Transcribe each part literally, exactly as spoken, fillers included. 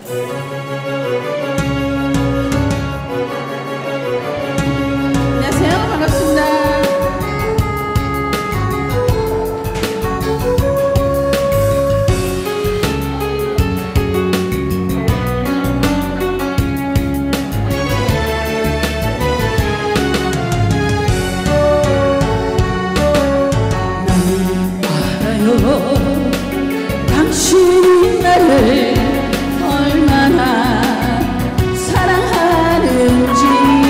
안녕하세요. 반갑습니다. 당신이 나를 얼마나 사랑하는지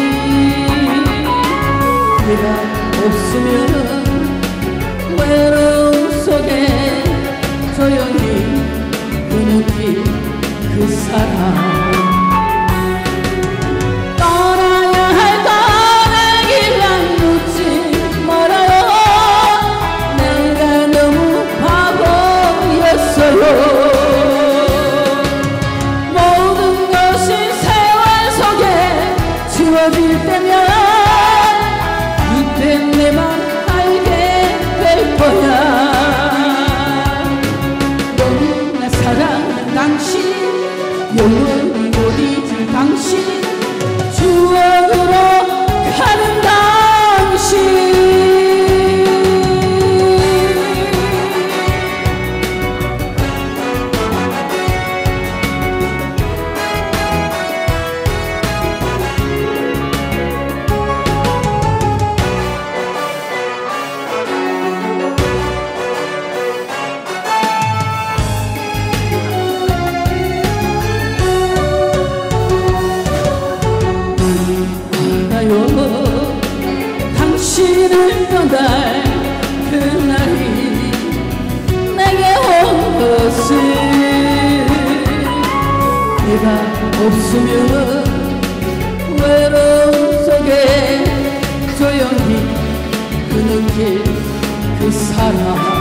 내가 없으면 외로움 속에 조용히 흐느낄 그 사람 모든 것이 세월 속에 지워질 때면 이때 내 맘 알게 될 거야. 너무나 사랑하는 당신 영원히 못 잊을 당신 추억으로 가는 당신 당신을 떠날 그날이 내게 온 것을 내가 없으면 외로움 속에 조용히 흐느낄 그 사람